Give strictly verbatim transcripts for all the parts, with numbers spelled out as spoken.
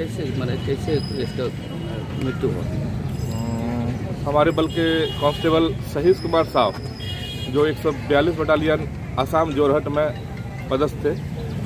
कैसे मतलब कैसे इसका मृत्यु हुआ? हमारे बल के कांस्टेबल सहीश कुमार साहब जो एक सौ बयालीस बटालियन आसाम जोरहट में पदस्थ थे,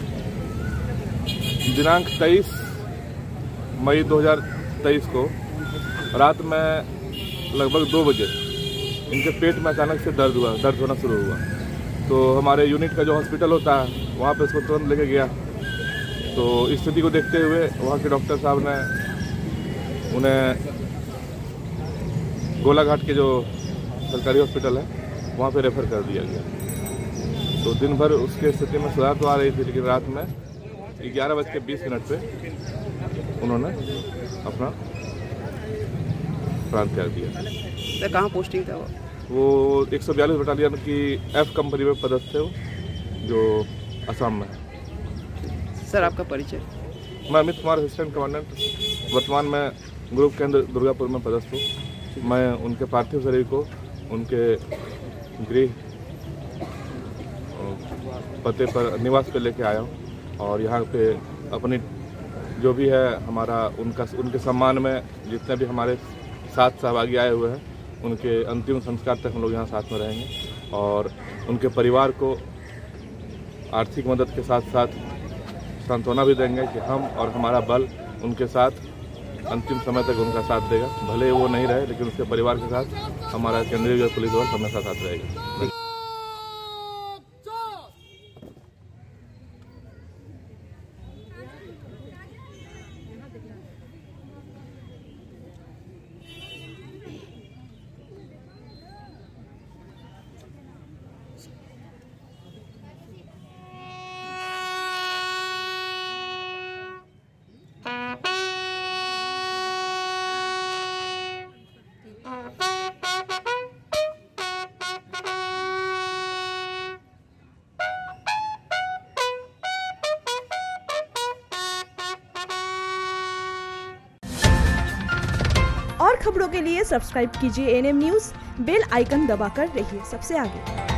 दिनांक तेईस मई दो हज़ार तेईस को रात में लगभग दो बजे इनके पेट में अचानक से दर्द हुआ दर्द होना शुरू हुआ। तो हमारे यूनिट का जो हॉस्पिटल होता है वहाँ पे इसको तुरंत लेके गया। तो स्थिति को देखते हुए वहाँ के डॉक्टर साहब ने उन्हें गोलाघाट के जो सरकारी हॉस्पिटल है वहाँ पे रेफर कर दिया गया। तो दिन भर उसके स्थिति में सुधार तो आ रही थी, लेकिन रात में ग्यारह बज के बीस मिनट पे उन्होंने अपना प्राण त्याग दिया। सर कहाँ पोस्टिंग था वो? वो एक सौ बयालीस बटालियन की एफ कंपनी में पदस्थ थे वो, जो असम में। सर आपका परिचय? मैं अमित कुमार, असिस्टेंट कमांडेंट, वर्तमान में ग्रुप केंद्र दुर्गापुर में पदस्थ हूँ। मैं उनके पार्थिव शरीर को उनके गृह पते पर निवास पे लेके आया हूँ और यहाँ पे अपनी जो भी है हमारा उनका उनके सम्मान में जितने भी हमारे साथ सहभागी आए हुए हैं उनके अंतिम संस्कार तक हम लोग यहाँ साथ में रहेंगे और उनके परिवार को आर्थिक मदद के साथ साथ सांत्वना भी देंगे कि हम और हमारा बल उनके साथ अंतिम समय तक उनका साथ देगा। भले वो नहीं रहे लेकिन उसके परिवार के साथ हमारा केंद्रीय पुलिस बल हमेशा साथ रहेगा। और खबरों के लिए सब्सक्राइब कीजिए N M news, bell icon दबाकर रहिए सबसे आगे।